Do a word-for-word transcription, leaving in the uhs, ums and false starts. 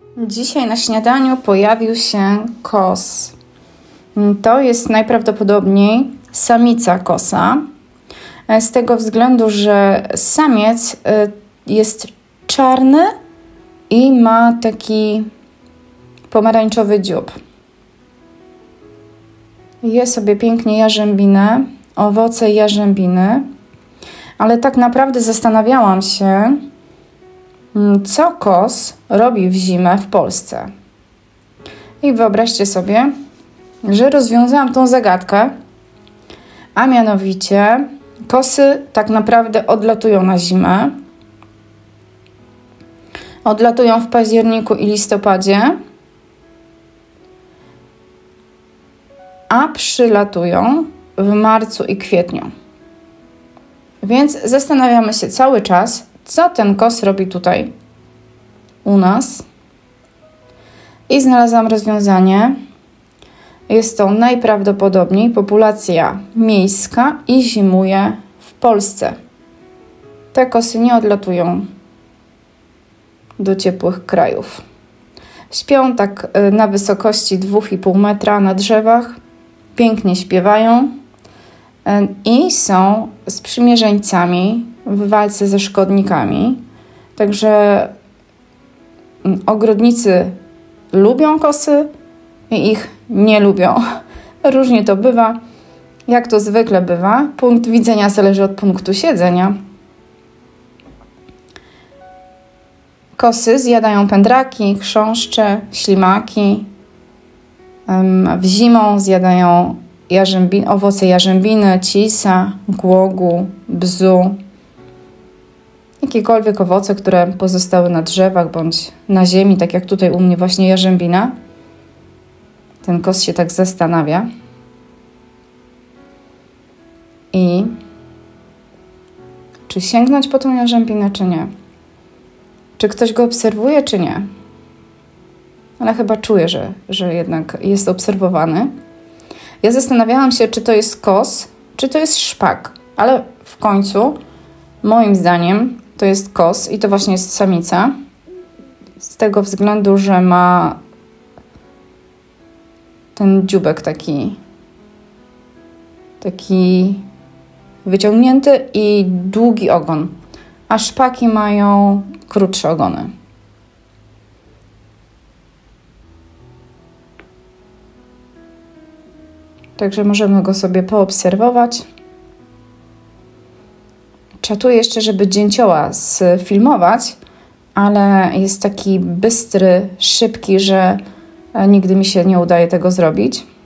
Dzisiaj na śniadaniu pojawił się kos. To jest najprawdopodobniej samica kosa. Z tego względu, że samiec jest czarny i ma taki pomarańczowy dziób. Je sobie pięknie jarzębinę, owoce jarzębiny, ale tak naprawdę zastanawiałam się, co kos robi w zimę w Polsce. I wyobraźcie sobie, że rozwiązałam tą zagadkę, a mianowicie kosy tak naprawdę odlatują na zimę. Odlatują w październiku i listopadzie, a przylatują w marcu i kwietniu. Więc zastanawiamy się cały czas, co ten kos robi tutaj u nas. I znalazłam rozwiązanie. Jest to najprawdopodobniej populacja miejska i zimuje w Polsce. Te kosy nie odlatują do ciepłych krajów. Śpią tak na wysokości dwa i pół metra na drzewach, pięknie śpiewają i są sprzymierzeńcami w walce ze szkodnikami. Także ogrodnicy lubią kosy i ich nie lubią. Różnie to bywa. Jak to zwykle bywa, punkt widzenia zależy od punktu siedzenia. Kosy zjadają pędraki, chrząszcze, ślimaki. W zimą zjadają jarzębi, owoce jarzębiny, cisa, głogu, bzu. Jakiekolwiek owoce, które pozostały na drzewach bądź na ziemi, tak jak tutaj u mnie właśnie jarzębina. Ten kos się tak zastanawia. I czy sięgnąć po tą jarzębinę, czy nie? Czy ktoś go obserwuje, czy nie? Ale chyba czuję, że, że jednak jest obserwowany. Ja zastanawiałam się, czy to jest kos, czy to jest szpak. Ale w końcu, moim zdaniem, to jest kos i to właśnie jest samica. Z tego względu, że ma ten dzióbek taki, taki wyciągnięty i długi ogon. A szpaki mają krótsze ogony. Także możemy go sobie poobserwować. Czatuję jeszcze, żeby dzięcioła sfilmować, ale jest taki bystry, szybki, że nigdy mi się nie udaje tego zrobić.